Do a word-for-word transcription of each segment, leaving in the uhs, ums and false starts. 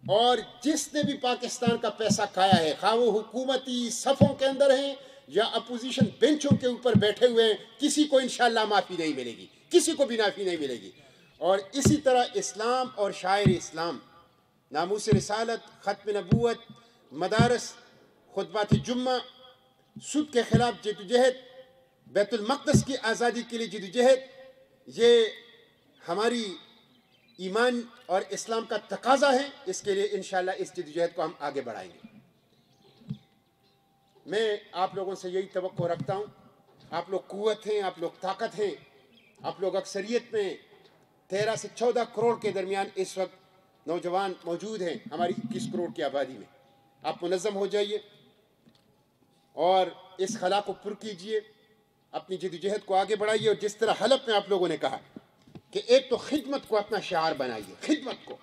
اور جس نے بھی پاکستان کا پیسہ کھایا ہے، خواہ وہ حکومتی صفوں کے اندر ہیں یا اپوزیشن بینچوں کے اوپر بیٹھے ہوئے ہیں، کسی کو انشاءاللہ معافی نہیں ملے گی، کسی کو بھی معافی نہیں ملے گی۔ اور اسی طرح اسلام اور شاعر اسلام، ناموس رسالت، ختم نبوت، مدارس، خطبات جمعہ، سود کے خلاف جدوجہد، بیت المقدس کی آزادی کے لیے جدوجہد، یہ ہماری ایمان اور اسلام کا تقاضا ہے۔ اس کے لیے انشاءاللہ اس جدوجہد کو ہم آگے بڑھائیں گے۔ میں آپ لوگوں سے یہی توقع رکھتا ہوں، آپ لوگ قوت ہیں، آپ لوگ طاقت ہیں، آپ لوگ اکثریت میں تیرہ سے چودہ کروڑ کے درمیان اس وقت نوجوان موجود ہیں ہماری اکیس کروڑ کی آبادی میں۔ آپ منظم ہو جائیے اور اس خلا کو پر کیجئے، اپنی جدوجہد کو آگے بڑھائیے، اور جس طرح حلب میں آپ لوگوں نے کہا کہ ایک تو خدمت کو اپنا شعار بنائیے، خدمت کو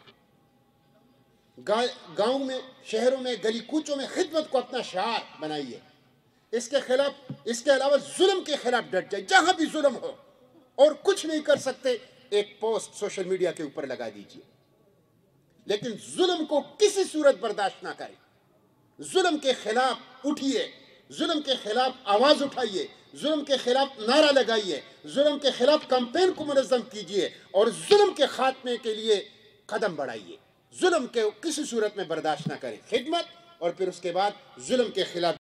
گاؤں میں، شہروں میں، گلی کوچوں میں خدمت کو اپنا شعار بنائیے۔ اس کے خلاف، اس کے علاوہ ظلم کے خلاف ڈٹ جائے، جہاں بھی ظلم ہو اور کچھ نہیں کر سکتے، ایک پوسٹ سوشل میڈیا کے اوپر لگا دیجئے، لیکن ظلم کو کسی صورت برداشت نہ کریں۔ ظلم کے خلاف اٹھیے، ظلم کے خلاف آواز اٹھائیے، ظلم کے خلاف نعرہ لگائیے، ظلم کے خلاف کمپین کو منظم کیجئے اور ظلم کے خاتمے کے لیے قدم بڑھائیے۔ ظلم کے کسی صورت میں برداشت نہ کریں، خدمت اور پھر اس کے بعد ظلم کے خلاف